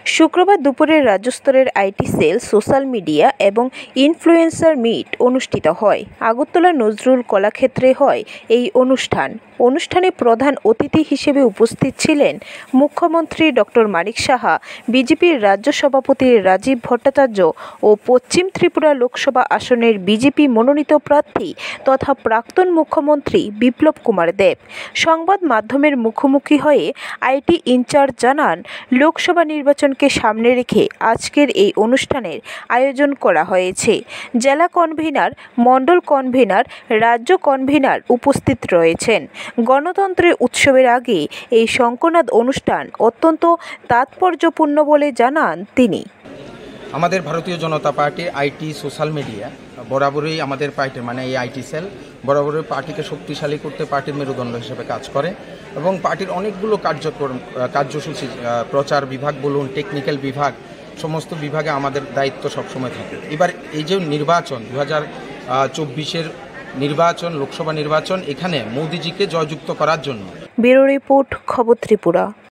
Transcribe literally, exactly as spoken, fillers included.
শুক্রবার দুপুরে রাজ্যস্তরের আইটি সেল, সোশ্যাল মিডিয়া এবং ইনফ্লুয়েন্সার মিট অনুষ্ঠিত হয়। আগরতলা নজরুল কলাক্ষেত্রে হয় এই অনুষ্ঠান। অনুষ্ঠানে প্রধান অতিথি হিসেবে উপস্থিত ছিলেন মুখ্যমন্ত্রী ডক্টর মানিক সাহা, বিজেপির রাজ্য সভাপতি রাজীব ভট্টাচার্য ও পশ্চিম ত্রিপুরা লোকসভা আসনের বিজেপি মনোনীত প্রার্থী তথা প্রাক্তন মুখ্যমন্ত্রী বিপ্লব কুমার দেব। সংবাদ মাধ্যমের মুখোমুখি হয়ে আইটি ইনচার্জ জানান, লোকসভা নির্বাচনকে সামনে রেখে আজকের এই অনুষ্ঠানের আয়োজন করা হয়েছে। জেলা কনভেনার, মণ্ডল কনভেনার, রাজ্য কনভেনার উপস্থিত রয়েছেন। গণতন্ত্রের উৎসবের আগে এই শঙ্খনাদ অনুষ্ঠান অত্যন্ত তাৎপর্যপূর্ণ বলে জানান তিনি। আমাদের Bharatiya Janata party IT social media বরাবরই আমাদের পার্টি মানে এই আইটি সেল বরাবরই পার্টিকে শক্তিশালী করতে পার্টির মেরুদণ্ড হিসেবে কাজ করে এবং পার্টির অনেকগুলো কার্যক্রম কার্যসূচি প্রচার বিভাগ বলুন, টেকনিক্যাল বিভাগ, সমস্ত বিভাগে আমাদের দায়িত্ব সবসময় থাকে। এবার এই যে নির্বাচন দু হাজার চব্বিশের নির্বাচন, লোকসভা নির্বাচন, এখানে মোদিজিকে জয়যুক্ত করার জন্য। ব্যুরো রিপোর্ট, খবর ত্রিপুরা।